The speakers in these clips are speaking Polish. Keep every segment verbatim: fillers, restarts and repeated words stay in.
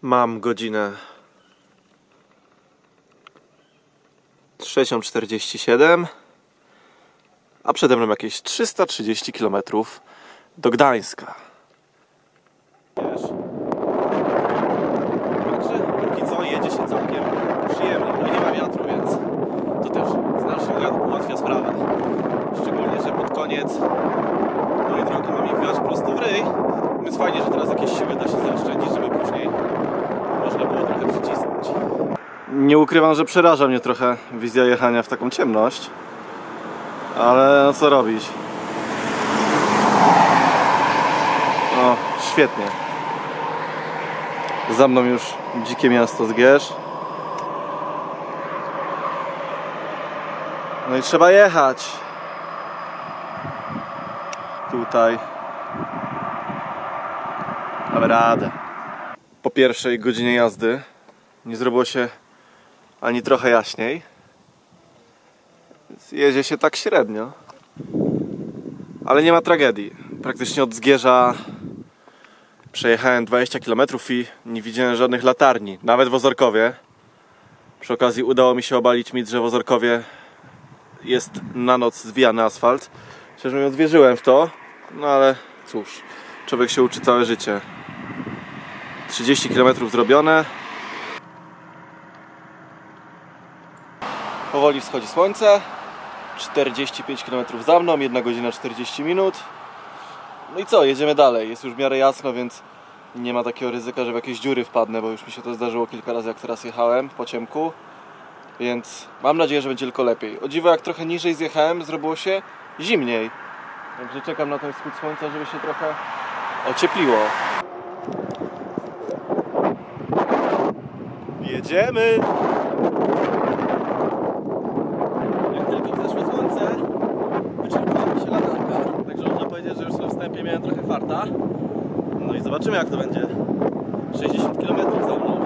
Mam godzinę trzecią czterdzieści siedem, a przede mną jakieś trzysta trzydzieści kilometrów do Gdańska. Wiesz? Także póki co jedzie się całkiem przyjemnie, no nie ma wiatru, więc to też znacznie ułatwia sprawę. Szczególnie, że pod koniec mojej drogi mam ich wjechać prosto w ryj, więc fajnie, że teraz jakieś siły da się zaoszczędzić, żeby później można było trochę przycisnąć. Nie ukrywam, że przeraża mnie trochę wizja jechania w taką ciemność, ale no co robić? O, świetnie. Za mną już dzikie miasto Zgierz. No i trzeba jechać. Tutaj. Damy radę. Po pierwszej godzinie jazdy nie zrobiło się ani trochę jaśniej. Więc jedzie się tak średnio. Ale nie ma tragedii. Praktycznie od Zgierza przejechałem dwadzieścia kilometrów i nie widziałem żadnych latarni. Nawet w Ozorkowie. Przy okazji udało mi się obalić mit, że w Ozorkowie jest na noc zwijany asfalt. Szczerze mówiąc, wierzyłem w to. No ale cóż, człowiek się uczy całe życie. trzydzieści kilometrów zrobione. Powoli wschodzi słońce. czterdzieści pięć kilometrów za mną, jedna godzina czterdzieści minut. No i co, jedziemy dalej. Jest już w miarę jasno, więc nie ma takiego ryzyka, że w jakieś dziury wpadnę, bo już mi się to zdarzyło kilka razy, jak teraz jechałem po ciemku. Więc mam nadzieję, że będzie tylko lepiej. O dziwo, jak trochę niżej zjechałem, zrobiło się zimniej. Także czekam na ten wschód słońca, żeby się trochę ociepliło. Jedziemy! Jak tylko wzeszło słońce, wyczerpała mi się latarka. Także można powiedzieć, że już na wstępie miałem trochę farta. No i zobaczymy, jak to będzie. sześćdziesiąt kilometrów za mną.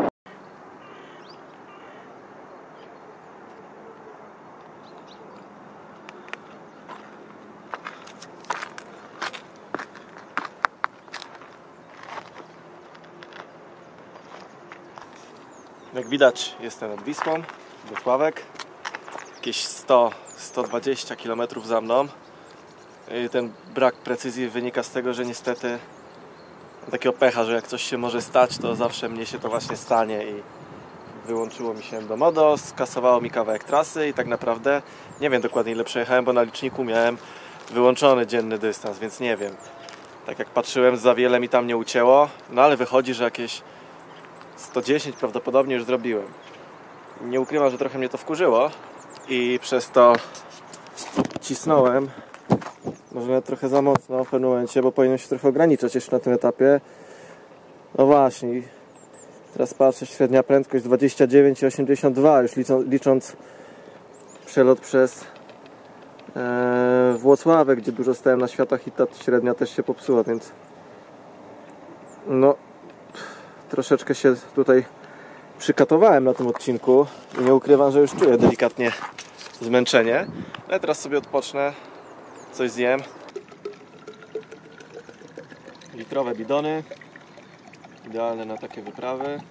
Jak widać, jestem nad Wisłą, Włocławek, jakieś sto do stu dwudziestu kilometrów za mną. I ten brak precyzji wynika z tego, że niestety mam takiego pecha, że jak coś się może stać, to zawsze mnie się to właśnie stanie i wyłączyło mi się Endomodo, skasowało mi kawałek trasy i tak naprawdę nie wiem dokładnie, ile przejechałem, bo na liczniku miałem wyłączony dzienny dystans, więc nie wiem. Tak jak patrzyłem, za wiele mi tam nie ucięło, no ale wychodzi, że jakieś sto dziesięć prawdopodobnie już zrobiłem. Nie ukrywam, że trochę mnie to wkurzyło i przez to cisnąłem może nawet trochę za mocno w pewnym momencie, bo powinien się trochę ograniczać jeszcze na tym etapie. No właśnie, teraz patrzę, średnia prędkość dwadzieścia dziewięć przecinek osiemdziesiąt dwa, już licząc, licząc przelot przez e, Włocławek, gdzie dużo stałem na światłach i ta średnia też się popsuła, więc no troszeczkę się tutaj przykatowałem na tym odcinku i nie ukrywam, że już czuję delikatnie zmęczenie, ale teraz sobie odpocznę, coś zjem. Litrowe bidony, idealne na takie wyprawy.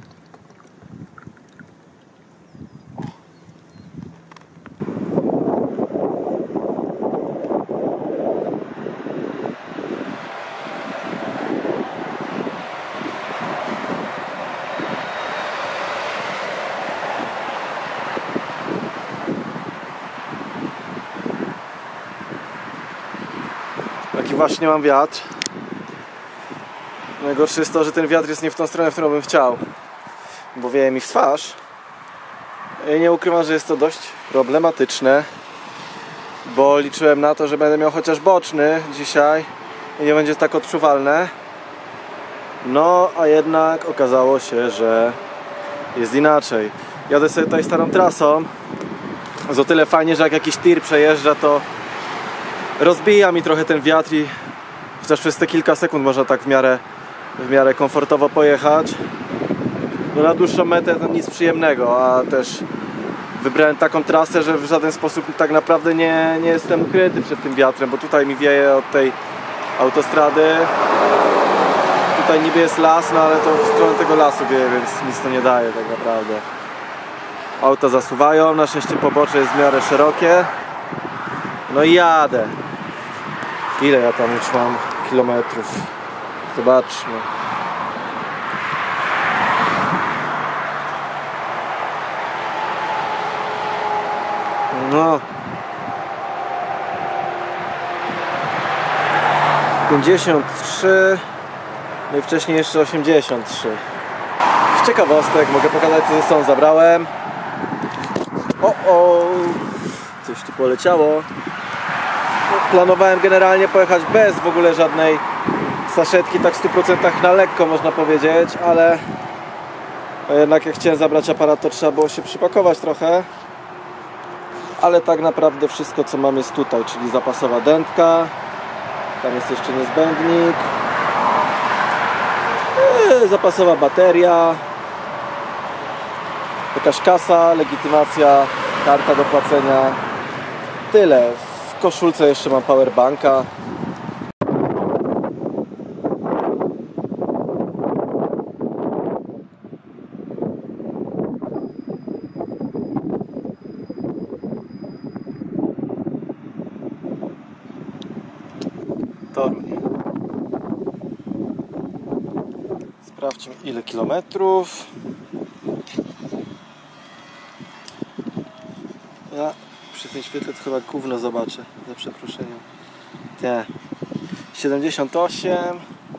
Taki właśnie mam wiatr. Najgorsze jest to, że ten wiatr jest nie w tą stronę, w którą bym chciał, bo wieje mi w twarz. I nie ukrywam, że jest to dość problematyczne, bo liczyłem na to, że będę miał chociaż boczny dzisiaj i nie będzie tak odczuwalne. No, a jednak okazało się, że jest inaczej. Jadę sobie tutaj starą trasą. Jest o tyle fajnie, że jak jakiś tir przejeżdża, to rozbija mi trochę ten wiatr i chociaż przez te kilka sekund można tak w miarę, w miarę komfortowo pojechać. No na dłuższą metę to nic przyjemnego, a też wybrałem taką trasę, że w żaden sposób tak naprawdę nie, nie jestem ukryty przed tym wiatrem, bo tutaj mi wieje od tej autostrady. tutaj niby jest las, no ale to w stronę tego lasu wieje, więc nic to nie daje tak naprawdę. Auta zasuwają, na szczęście pobocze jest w miarę szerokie. No i jadę. Ile ja tam już mam kilometrów? Zobaczmy. No. pięćdziesiąt trzy. No i wcześniej jeszcze osiemdziesiąt trzy. Z ciekawostek mogę pokazać, co ze sobą zabrałem. O, o, coś tu poleciało. Planowałem generalnie pojechać bez w ogóle żadnej saszetki, tak w stu procentach na lekko można powiedzieć, ale jednak jak chciałem zabrać aparat, to trzeba było się przypakować trochę. Ale tak naprawdę wszystko, co mam, jest tutaj, czyli zapasowa dętka, tam jest jeszcze niezbędnik, eee, zapasowa bateria, jakaś kasa, legitymacja, karta do płacenia. Tyle. W koszulce jeszcze mam powerbanka. Toruń. Sprawdźmy, ile kilometrów. Ja przy tym świetle to chyba gówno zobaczę, za przeproszeniem. Nie. siedemdziesiąt osiem.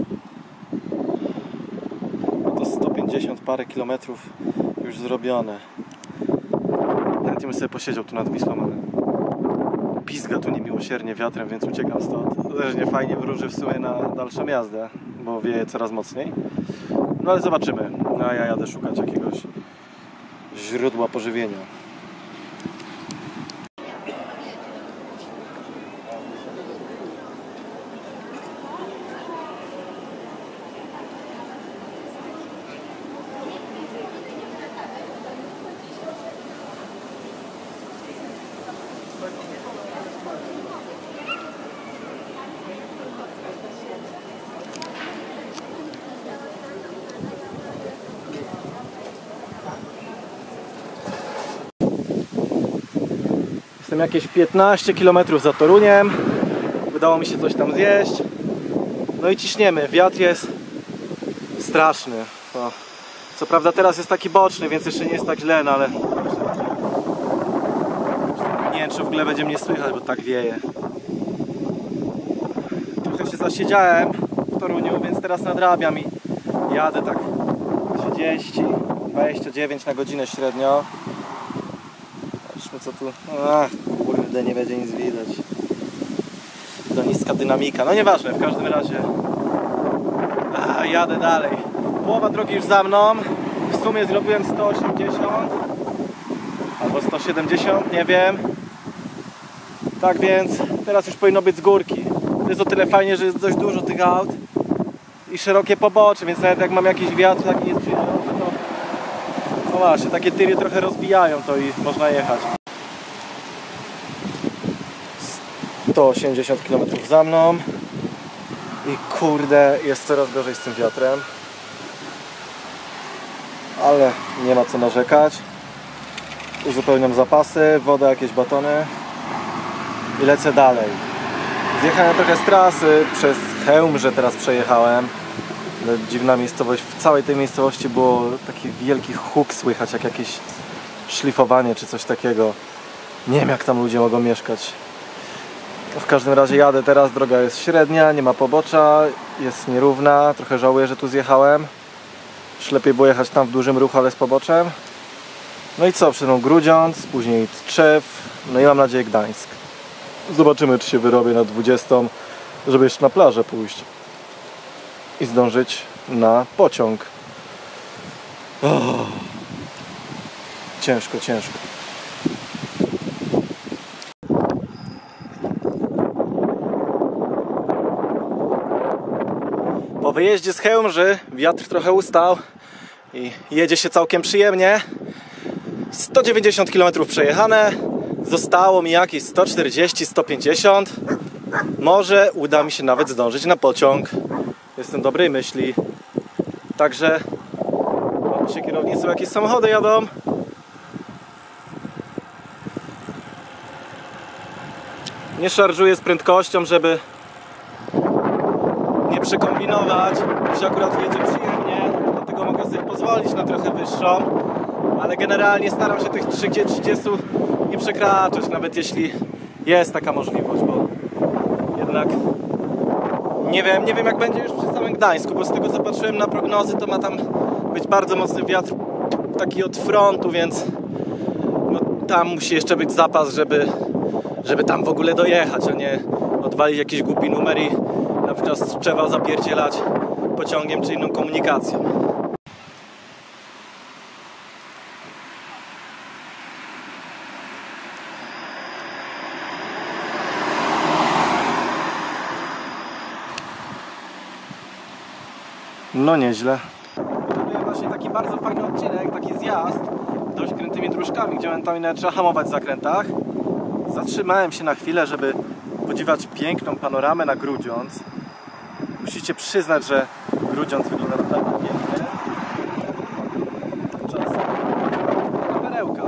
To sto pięćdziesiąt parę kilometrów już zrobione. Chętnie bym sobie posiedział tu nad Wisłą, ale pizga tu niemiłosiernie wiatrem, więc uciekam stąd. To też nie fajnie wróży w sumie na dalszą jazdę, bo wieje coraz mocniej. No ale zobaczymy. No a ja jadę szukać jakiegoś źródła pożywienia. Jestem jakieś piętnaście kilometrów za Toruniem. Udało mi się coś tam zjeść. No i ciśniemy. Wiatr jest straszny. O. Co prawda teraz jest taki boczny, więc jeszcze nie jest tak źle, no ale nie wiem, czy w ogóle będzie mnie słychać, bo tak wieje. Trochę się zasiedziałem w Toruniu, więc teraz nadrabiam i jadę tak trzydzieści dwadzieścia dziewięć na godzinę średnio. Zobaczmy, co tu... Ach, kurde, nie będzie nic widać. To niska dynamika. No nieważne, w każdym razie A, jadę dalej. Połowa drogi już za mną. W sumie zrobiłem sto osiemdziesiąt albo sto siedemdziesiąt, nie wiem. Tak więc teraz już powinno być z górki. To jest o tyle fajnie, że jest dość dużo tych aut i szerokie pobocze, więc nawet jak mam jakiś wiatr taki niesprzyjający, to no właśnie, takie tyry trochę rozbijają to i można jechać. sto osiemdziesiąt kilometrów za mną i kurde, jest coraz gorzej z tym wiatrem, ale nie ma co narzekać. Uzupełniam zapasy, woda, jakieś batony i lecę dalej. Zjechałem trochę z trasy, przez Chełmże teraz przejechałem. Dziwna miejscowość, w całej tej miejscowości było taki wielki huk słychać, jak jakieś szlifowanie czy coś takiego. Nie wiem, jak tam ludzie mogą mieszkać. W każdym razie jadę teraz, droga jest średnia, nie ma pobocza, jest nierówna, trochę żałuję, że tu zjechałem. Już lepiej było jechać tam w dużym ruchu, ale z poboczem. No i co, przed mną Grudziądz, później Tczew, no i mam nadzieję Gdańsk. Zobaczymy, czy się wyrobię na dwudziestą, żeby jeszcze na plażę pójść i zdążyć na pociąg. Oh. Ciężko, ciężko. Po wyjeździe z Chełmży wiatr trochę ustał i jedzie się całkiem przyjemnie. sto dziewięćdziesiąt kilometrów przejechane. Zostało mi jakieś sto czterdzieści sto pięćdziesiąt. Może uda mi się nawet zdążyć na pociąg. Jestem dobrej myśli. Także patrzcie, kierownicą jakieś samochody jadą. Nie szarżuję z prędkością, żeby nie przekombinować, że akurat jedzie przyjemnie, dlatego mogę sobie pozwolić na trochę wyższą, ale generalnie staram się tych trzydziestu nie przekraczać, nawet jeśli jest taka możliwość, bo jednak nie wiem, nie wiem jak będzie już przy samym Gdańsku, bo z tego co patrzyłem na prognozy, to ma tam być bardzo mocny wiatr taki od frontu, więc no, tam musi jeszcze być zapas, żeby, żeby tam w ogóle dojechać, a nie odwalić jakiś głupi numer i na przykład trzeba zapierdzielać pociągiem czy inną komunikacją. No nieźle. To właśnie taki bardzo fajny odcinek, taki zjazd dość krętymi dróżkami, gdzie momentami trzeba hamować w zakrętach. Zatrzymałem się na chwilę, żeby podziwiać piękną panoramę na Grudziądz. Musicie przyznać, że Grudziądz wygląda naprawdę pięknie. Czas na perełka.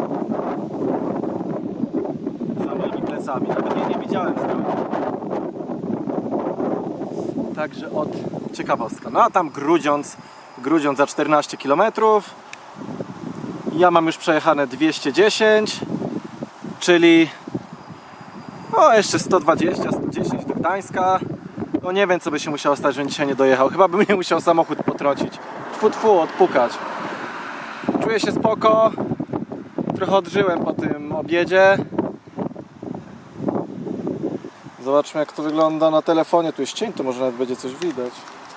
Za moimi plecami. Nawet jej nie widziałem z tyłu. Także od ciekawostka. No a tam Grudziądz, Grudziądz za czternaście kilometrów. Ja mam już przejechane dwieście dziesięć, czyli no jeszcze sto dwadzieścia, sto dziesięć do Gdańska. No nie wiem co by się musiało stać, żebym dzisiaj nie dojechał. Chyba bym nie musiał samochód potrącić. Tfu, tfu, odpukać. Czuję się spoko. Trochę odżyłem po tym obiedzie. Zobaczmy jak to wygląda na telefonie. Tu jest cień, to może nawet będzie coś widać.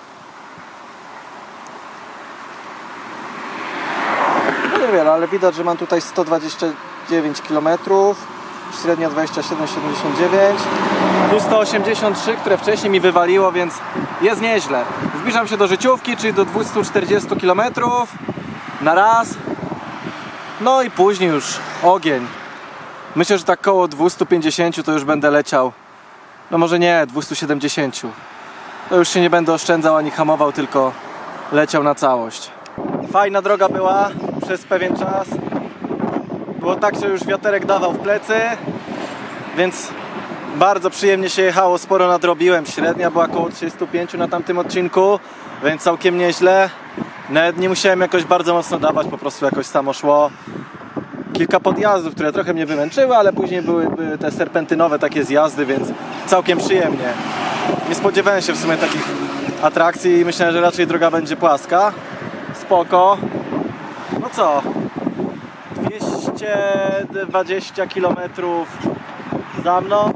No niewiele, ale widać, że mam tutaj sto dwadzieścia dziewięć kilometrów. Średnia dwadzieścia siedem siedemdziesiąt dziewięć. Tu sto osiemdziesiąt trzy, które wcześniej mi wywaliło, więc jest nieźle. Zbliżam się do życiówki, czyli do dwieście czterdzieści kilometrów na raz. No i później już ogień. Myślę, że tak koło dwieście pięćdziesiąt to już będę leciał. No może nie, dwieście siedemdziesiąt. To już się nie będę oszczędzał ani hamował, tylko leciał na całość. Fajna droga była przez pewien czas. Było tak, że już wiaterek dawał w plecy, więc bardzo przyjemnie się jechało, sporo nadrobiłem. Średnia była około trzydzieści pięć na tamtym odcinku, więc całkiem nieźle. Nawet nie musiałem jakoś bardzo mocno dawać, po prostu jakoś samo szło. Kilka podjazdów, które trochę mnie wymęczyły, ale później były, były te serpentynowe takie zjazdy, więc całkiem przyjemnie. Nie spodziewałem się w sumie takich atrakcji i myślałem, że raczej droga będzie płaska. Spoko. No co? dwieście dwadzieścia kilometrów za mną.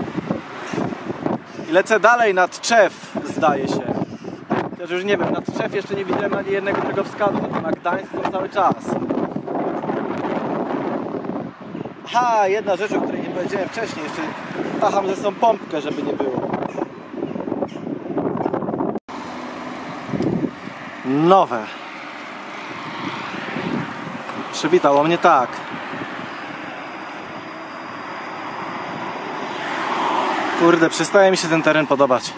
I lecę dalej nad Czew, zdaje się. Chociaż już nie wiem, nad Czew jeszcze nie widziałem ani jednego drogowskazu, to na Gdańsk to cały czas. Aha, jedna rzecz, o której nie powiedziałem wcześniej, jeszcze tacham ze sobą pompkę, żeby nie było. Nowe. Przywitało mnie tak. Kurde, przestaje mi się ten teren podobać.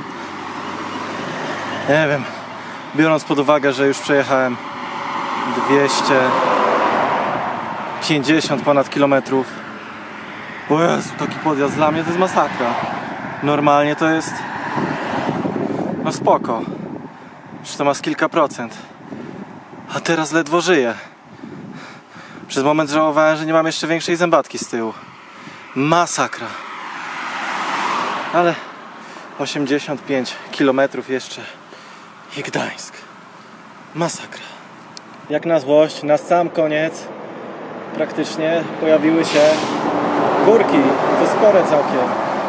Nie wiem, biorąc pod uwagę, że już przejechałem dwieście pięćdziesiąt ponad kilometrów. O Jezu, taki podjazd dla mnie to jest masakra. Normalnie to jest no spoko. Już to ma z kilka procent. A teraz ledwo żyję. Przez moment żałowałem, że nie mam jeszcze większej zębatki z tyłu. Masakra. Ale osiemdziesiąt pięć kilometrów jeszcze i Gdańsk. Masakra. Jak na złość, na sam koniec praktycznie pojawiły się górki. To spore całkiem.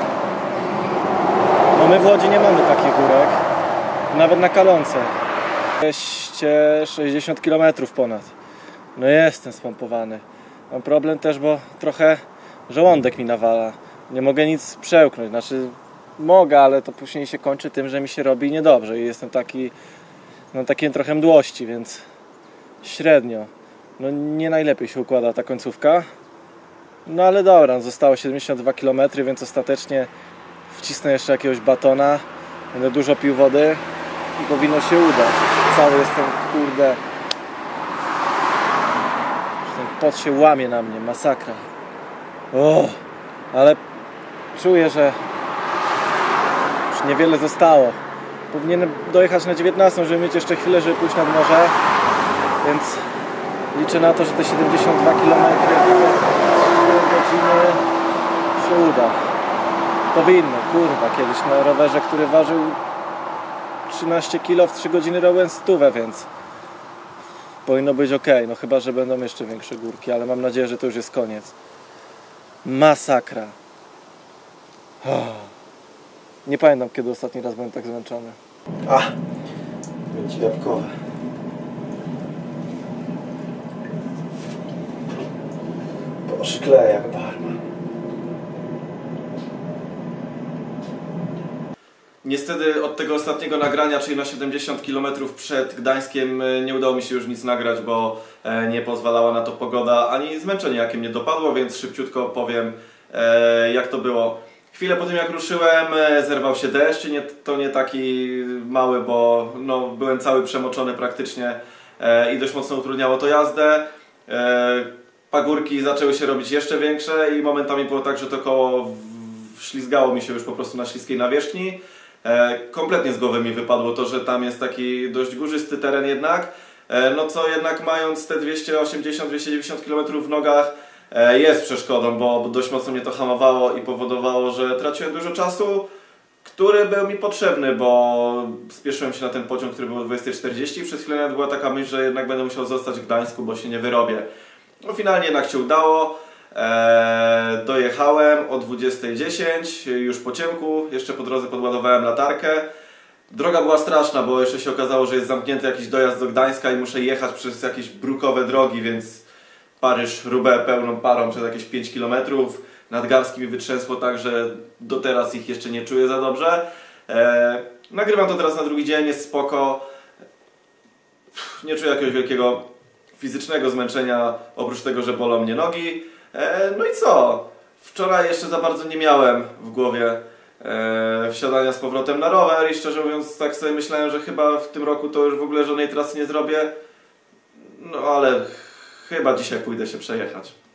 No my w Łodzi nie mamy takich górek. Nawet na Kalonce. dwieście sześćdziesiąt kilometrów ponad. No jestem spompowany. Mam problem też, bo trochę żołądek mi nawala. Nie mogę nic przełknąć. Znaczy mogę, ale to później się kończy tym, że mi się robi niedobrze i jestem taki, no takiej trochę mdłości, więc średnio. No nie najlepiej się układa ta końcówka. No ale dobra, zostało siedemdziesiąt dwa kilometry, więc ostatecznie wcisnę jeszcze jakiegoś batona. Będę dużo pił wody. i powinno się udać. Cały jestem, kurde... Ten pot się łamie na mnie, masakra. O, ale czuję, że już niewiele zostało. Powinienem dojechać na dziewiętnastą, żeby mieć jeszcze chwilę, żeby pójść nad morze. Więc liczę na to, że te siedemdziesiąt dwa kilometry w godziny się uda. Powinno, kurwa, kiedyś na rowerze, który ważył trzynaście kilo, w trzy godziny robiłem stówę, więc powinno być ok. No chyba, że będą jeszcze większe górki, ale mam nadzieję, że to już jest koniec. Masakra. Oh. Nie pamiętam, kiedy ostatni raz byłem tak zmęczony. A, będzie jabłkowe. Poszkleję jak barman. Niestety od tego ostatniego nagrania, czyli na siedemdziesiąt kilometrów przed Gdańskiem, nie udało mi się już nic nagrać, bo nie pozwalała na to pogoda, ani zmęczenie jakie mnie dopadło, więc szybciutko powiem, jak to było. Chwilę po tym jak ruszyłem, zerwał się deszcz, nie, to nie taki mały, bo no, byłem cały przemoczony praktycznie i dość mocno utrudniało to jazdę. Pagórki zaczęły się robić jeszcze większe i momentami było tak, że to koło ślizgało mi się już po prostu na śliskiej nawierzchni. Kompletnie z głowy mi wypadło to, że tam jest taki dość górzysty teren jednak, no co jednak mając te dwieście osiemdziesiąt do dwustu dziewięćdziesięciu kilometrów w nogach jest przeszkodą, bo dość mocno mnie to hamowało i powodowało, że traciłem dużo czasu, który był mi potrzebny, bo spieszyłem się na ten pociąg, który był o dwudziestej czterdzieści i przez chwilę nawet była taka myśl, że jednak będę musiał zostać w Gdańsku, bo się nie wyrobię. No finalnie jednak się udało. Eee, dojechałem o dwudziestej dziesięć, już po ciemku, jeszcze po drodze podładowałem latarkę. Droga była straszna, bo jeszcze się okazało, że jest zamknięty jakiś dojazd do Gdańska i muszę jechać przez jakieś brukowe drogi, więc Paryż-Roubaix pełną parą przez jakieś pięć kilometrów. Nadgarstki mi wytrzęsło tak, że do teraz ich jeszcze nie czuję za dobrze. Eee, nagrywam to teraz na drugi dzień, jest spoko. Nie czuję jakiegoś wielkiego fizycznego zmęczenia, oprócz tego, że bolą mnie nogi. No i co? Wczoraj jeszcze za bardzo nie miałem w głowie e, wsiadania z powrotem na rower i szczerze mówiąc tak sobie myślałem, że chyba w tym roku to już w ogóle żadnej trasy nie zrobię. No ale chyba dzisiaj pójdę się przejechać.